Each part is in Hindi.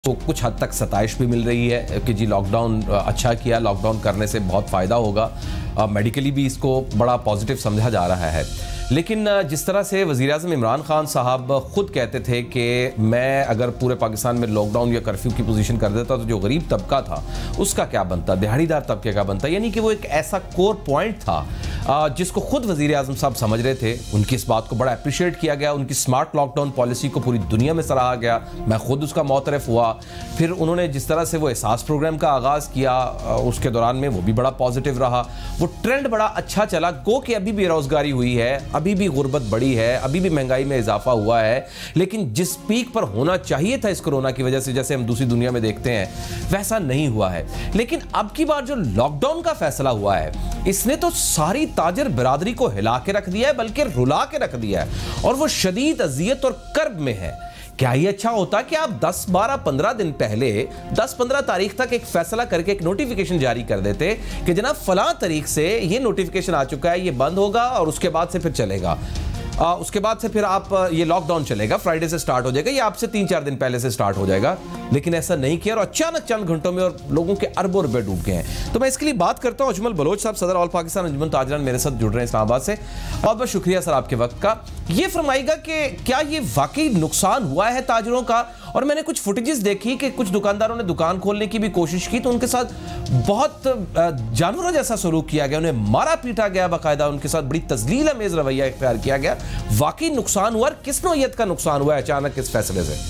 तो कुछ हद तक सताइश भी मिल रही है कि जी लॉकडाउन अच्छा किया, लॉकडाउन करने से बहुत फ़ायदा होगा। मेडिकली भी इसको बड़ा पॉजिटिव समझा जा रहा है। लेकिन जिस तरह से वज़ीर-ए-आज़म इमरान खान साहब ख़ुद कहते थे कि मैं अगर पूरे पाकिस्तान में लॉकडाउन या कर्फ्यू की पोजीशन कर देता तो जो गरीब तबका था उसका क्या बनता, दिहाड़ीदार तबके का बनता, यानी कि वो एक ऐसा कोर पॉइंट था जिसको खुद वज़ीर-ए-आज़म साहब समझ रहे थे। उनकी इस बात को बड़ा अप्रिशिएट किया गया, उनकी स्मार्ट लॉकडाउन पॉलिसी को पूरी दुनिया में सराहा गया, मैं खुद उसका मोतरफ हुआ। फिर उन्होंने जिस तरह से वो एहसास प्रोग्राम का आगाज़ किया उसके दौरान में वो भी बड़ा पॉजिटिव रहा, वो ट्रेंड बड़ा अच्छा चला। गो कि अभी भी बेरोज़गारी हुई है, अभी भी गुर्बत बढ़ी है, अभी भी महंगाई में इजाफा हुआ है, लेकिन जिस पीक पर होना चाहिए था इस कोरोना की वजह से, जैसे हम दूसरी दुनिया में देखते हैं, वैसा नहीं हुआ है। लेकिन अब की बार जो लॉकडाउन का फैसला हुआ है इसने तो सारी ताजर बिरादरी को हिला के रख दिया है, बल्कि रुला के रख दिया है, और वो शदीद अजियत और कर्ब में है। क्या ही अच्छा होता कि आप 10, 12, 15 दिन पहले 10-15 तारीख तक एक फैसला करके एक नोटिफिकेशन जारी कर देते कि जनाब फलां तारीख से ये नोटिफिकेशन आ चुका है, ये बंद होगा और उसके बाद से फिर चलेगा, उसके बाद से फिर आप ये लॉकडाउन चलेगा, फ्राइडे से स्टार्ट हो जाएगा, ये आपसे 3-4 दिन पहले से स्टार्ट हो जाएगा। लेकिन ऐसा नहीं किया और अचानक चंद घंटों में और लोगों के अरबों रुपए डूब गए हैं। तो मैं इसके लिए बात करता हूं अजमल बलोच साहब, सदर ऑल पाकिस्तान अंजुमन ताजरान, मेरे साथ जुड़ रहे हैं इस्लामाबाद से। बहुत बहुत शुक्रिया सर आपके वक्त का। ये फरमाइएगा कि क्या ये वाकई नुकसान हुआ है ताजरों का? और मैंने कुछ फुटेजेस देखी कि कुछ दुकानदारों ने दुकान खोलने की भी कोशिश की तो उनके साथ बहुत जानवरों जैसा सलूक किया गया, उन्हें मारा पीटा गया, बाकायदा उनके साथ बड़ी तजलील अमेज रवैया इख्तियार किया गया। वाकई नुकसान हुआ, किस नौयत का नुकसान हुआ है अचानक इस फैसले से?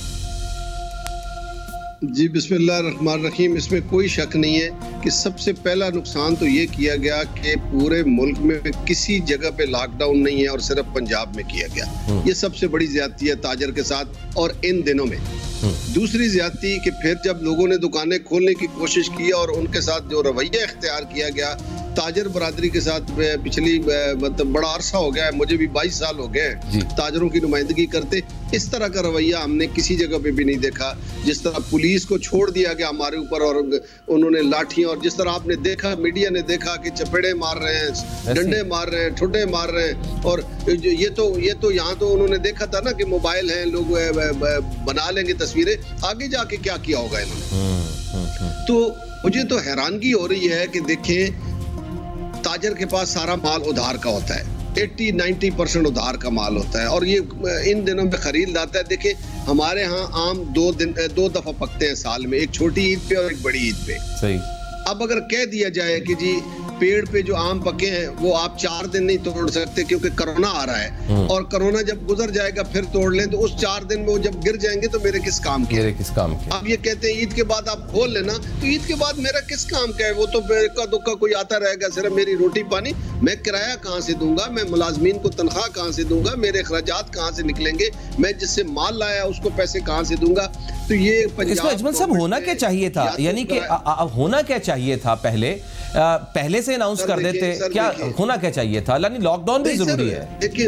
जी बिस्मिल्लाहिर्रहमानिर्रहीम, इसमें कोई शक नहीं है कि सबसे पहला नुकसान तो ये किया गया कि पूरे मुल्क में किसी जगह पे लॉकडाउन नहीं है और सिर्फ पंजाब में किया गया। ये सबसे बड़ी ज्यादती है ताजर के साथ और इन दिनों में। दूसरी ज्यादती कि फिर जब लोगों ने दुकानें खोलने की कोशिश की और उनके साथ जो रवैया इख्तियार किया गया ताजर बरादरी के साथ, पिछली मतलब बड़ा अरसा हो गया है, मुझे भी 22 साल हो गए ताजरों की नुमाइंदगी करते, इस तरह का रवैया हमने किसी जगह पे भी नहीं देखा। जिस तरह पुलिस को छोड़ दिया गया हमारे ऊपर और उन्होंने लाठियां, और जिस तरह आपने देखा, मीडिया ने देखा कि चपेड़े मार रहे हैं, डंडे मार रहे हैं, ठुड्डे मार रहे हैं, और ये तो यहाँ तो उन्होंने देखा था ना कि मोबाइल है, लोग बना लेंगे तस्वीरें, आगे जाके क्या किया होगा इन्होंने। तो मुझे तो हैरानगी हो रही है कि देखें ताजर के पास सारा माल उधार का होता है, 80-90% उधार का माल होता है, और ये इन दिनों में खरीद लाता है। देखिए हमारे यहाँ आम 2 दफा पकते हैं साल में, एक छोटी ईद पे और एक बड़ी ईद पे। सही। अब अगर कह दिया जाए कि जी पेड़ पे जो आम पके हैं वो आप 4 दिन नहीं तोड़ सकते क्योंकि कोरोना आ रहा है, और कोरोना जब गुजर जाएगा फिर तोड़ लें, तो उस 4 दिन में वो जब गिर जाएंगे तो मेरे किस काम के? अब ये कहते हैं ईद के बाद आप खोल लेना, तो ईद के बाद मेरा किस काम का है? वो तो इक्का दुक्का कोई आता रहेगा, सिर्फ मेरी रोटी पानी, मैं किराया कहाँ से दूंगा, मैं मुलाजमीन को तनख्वाह कहाँ से दूंगा, मेरे अखराजात कहाँ से निकलेंगे, मैं जिससे माल लाया उसको पैसे कहाँ से दूंगा? तो ये अजमल साहब होना क्या चाहिए था, यानी कि होना क्या चाहिए था? पहले से अनाउंस कर देते, क्या होना क्या चाहिए था? यानी लॉकडाउन भी जरूरी है। देखिए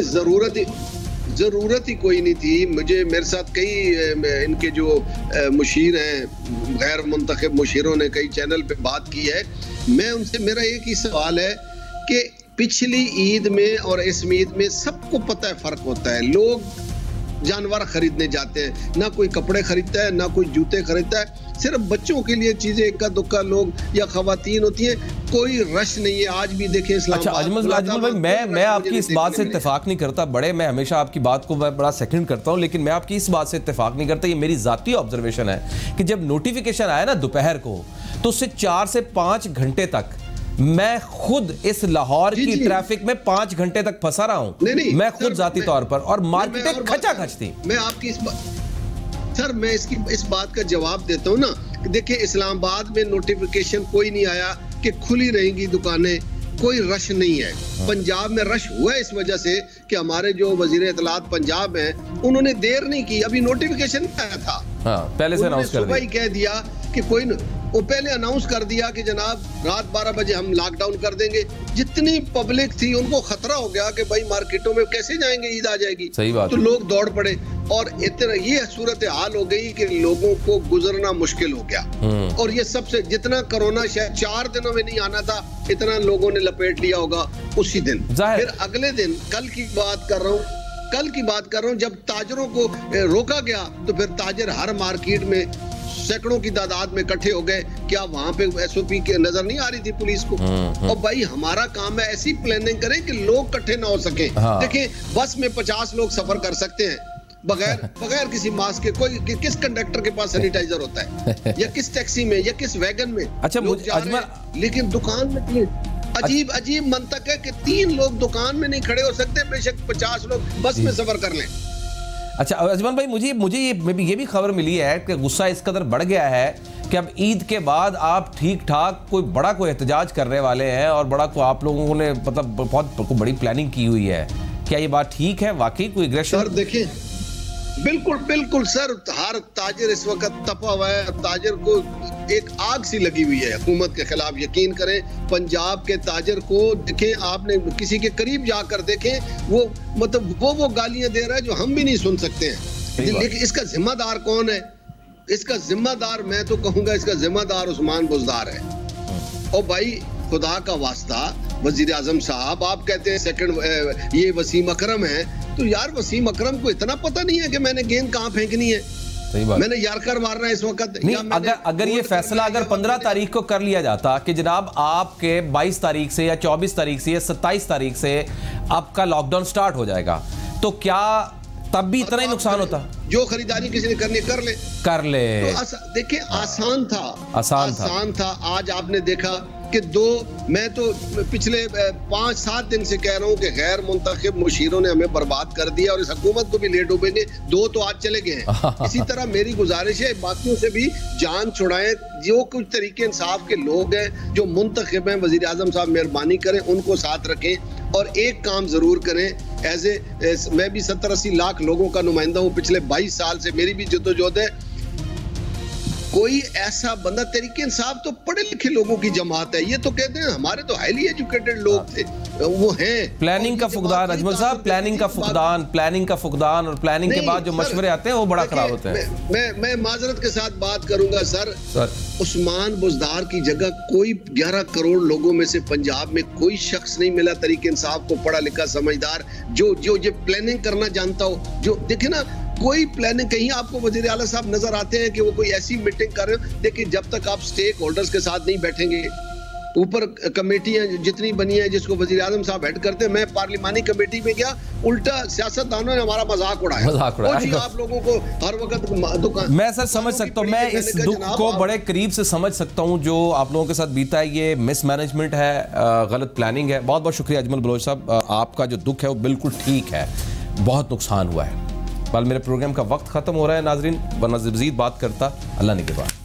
जरूरत ही कोई नहीं थी। मेरे साथ कई इनके जो मुशीर हैं, गैर मुंतखब मुशीरों ने कई चैनल पे बात की है। मैं उनसे, मेरा एक ही सवाल है कि पिछली ईद में और इस ईद में सबको पता है फर्क होता है। लोग जानवर खरीदने जाते हैं, ना कोई कपड़े खरीदता है, ना कोई जूते खरीदता है, सिर्फ बच्चों के लिए चीजें इक्का दुक्का लोग या खवातीन होती हैं, कोई रश नहीं है। आज भी देखें इस्लामाबाद। अच्छा अजमल भाई, मैं आपकी इस बात से इत्तेफाक नहीं करता, मैं हमेशा आपकी बात को बड़ा सेकंड करता हूं, लेकिन मैं आपकी इस बात से इत्तेफाक नहीं करता। ये मेरी जाती ऑब्जर्वेशन है कि जब नोटिफिकेशन आया ना दोपहर को, तो उससे 4 से 5 घंटे तक मैं खुद इस लाहौर की ट्रैफिक में 5 घंटे तक फंसा रहा हूं, मैं खुद जाती तौर पर, और मार्केटें खचाखच थी। मैं आपकी मैं इस बात का जवाब देता हूं ना कि देखिए इस्लामाबाद में नोटिफिकेशन कोई नहीं आया कि खुली रहेंगी दुकानें, कोई रश नहीं है। पंजाब में रश हुआ है इस वजह से कि हमारे जो वजीर इत्तलात पंजाब हैं उन्होंने देर नहीं की, अभी नोटिफिकेशन आया था, पहले से अनाउंस कर दिया, सुबह ही कह दिया कि कोई वो पहले अनाउंस कर दिया कि जनाब रात 12 बजे हम लॉकडाउन कर देंगे। जितनी पब्लिक थी उनको खतरा हो गया कि भाई मार्केटों में कैसे जाएंगे, ईद आ जाएगी। सही बात। तो लोग दौड़ पड़े और इतना ये सूरत हाल हो गई कि लोगों को गुजरना मुश्किल हो गया। और ये सबसे जितना कोरोना शायद 4 दिनों में नहीं आना था, इतना लोगों ने लपेट लिया होगा उसी दिन। फिर अगले दिन कल की बात कर रहा हूँ, जब ताजरों को रोका गया तो फिर ताजर हर मार्केट में सैकड़ों की तादाद में इकट्ठे हो गए, क्या वहां पे SOP के नजर नहीं आ रही थी पुलिस को? और भाई हमारा काम है ऐसी प्लानिंग करें कि लोग इकट्ठे ना हो सके। देखिए बस में 50 लोग सफर कर सकते हैं बगैर किसी मास्क के। कोई किस कंडक्टर के पास सैनिटाइजर होता है या किस टैक्सी में या किस वैगन में? अच्छा लेकिन दुकान में अजीब मंतक है कि 3 लोग दुकान में नहीं खड़े हो सकते, बेशक 50 लोग बस में सफर कर लें। अच्छा अजमल भाई, मुझे ये भी खबर मिली है कि गुस्सा इस कदर बढ़ गया है कि अब ईद के बाद आप ठीक ठाक कोई एहतजाज करने वाले हैं और आप लोगों ने मतलब बहुत बड़ी प्लानिंग की हुई है। क्या ये बात ठीक है? वाकई कोई एग्रेशन? सर देखिए, बिल्कुल सर, हर ताजिर इस वक्त तपा हुआ है। ताजिर को एक आग सी लगी हुई है हुकूमत के खिलाफ। यकीन करें, पंजाब के ताजिर को देखें, आपने किसी के करीब जाकर देखें, वो मतलब वो गालियां दे रहा है जो हम भी नहीं सुन सकते हैं। लेकिन इसका जिम्मेदार कौन है? इसका जिम्मेदार मैं तो कहूंगा इसका जिम्मेदार उस्मान बुज़दार है। और भाई खुदा का वास्ता, वजीर आजम साहब आप कहते हैं सेकंड ये वसीम अकरम है, तो यार वसीम अकरम को इतना पता नहीं है कि मैंने गेंद कहाँ फेंकनी है? सही बात। मैंने यारकर मारना है इस वक्त नहीं। अगर ये फैसला अगर 15 तारीख को कर लिया जाता कि जनाब आपके 22 तारीख से या 24 तारीख से या 27 तारीख से आपका लॉकडाउन स्टार्ट हो जाएगा, तो क्या तब भी इतना ही नुकसान होता? जो खरीदारी किसी ने करनी कर ले। तो देखिए आसान था। आज आपने देखा कि मैं तो पिछले 5-7 दिन से कह रहा हूं कि गैर मुंतखब मुशीरों ने हमें बर्बाद कर दिया और इस हुकूमत को भी ले डूबेंगे। 2 तो आज चले गए हैं। इसी तरह मेरी गुजारिश है बाकियों से भी जान छुड़ाएं। जो कुछ तरीके इंसाफ के लोग हैं जो मुंतखब हैं, वजीर आजम साहब मेहरबानी करें उनको साथ रखें। और एक काम जरूर करें, मैं भी 70-80 लाख लोगों का नुमाइंदा हूं पिछले 22 साल से, मेरी भी जद्दोजहद है। कोई ऐसा बंदा, तरीके इंसाफ तो पढ़े लिखे लोगों की जमात है। ये तो कहते हैं हमारे तो हाईली एजुकेटेड लोग थे, वो हैं। प्लानिंग का फुकदान अजमल साहब, प्लानिंग का फुकदान और प्लानिंग के बाद जो मशवरे आते हैं वो बड़ा खराब होते हैं। मैं माजरत के साथ बात करूंगा सर, उस्मान बुज़दार की जगह कोई 11 करोड़ लोगों में से पंजाब में कोई शख्स नहीं मिला तरीके इंसाफ को पढ़ा लिखा समझदार जो ये प्लानिंग करना जानता हो। जो देखे ना, कोई प्लानिंग कहीं आपको वजीर आला साहब नजर आते हैं कि वो कोई ऐसी मीटिंग कर रहे हो? देखिए जब तक आप स्टेक होल्डर्स के साथ नहीं बैठेंगे, ऊपर कमेटियां जितनी बनी है जिसको वजीर आजम साहब हेड करते हैं, मैं पार्लिमानी कमेटी में गया, उल्टा सियासतदानों ने हमारा मजाक उड़ाया। आप लोगों को हर वक्त दुकान। मैं सर समझ सकता हूँ, मैं इस दुख को बड़े करीब से समझ सकता हूँ जो आप लोगों के साथ बीता है। ये मिसमैनेजमेंट है, गलत प्लानिंग है। बहुत बहुत शुक्रिया अजमल बलोच साहब, आपका जो दुख है वो बिल्कुल ठीक है, बहुत नुकसान हुआ है। कल मेरे प्रोग्राम का वक्त खत्म हो रहा है नाजरीन, वरना मज़ीद बात करता। अल्लाह ने के बाद।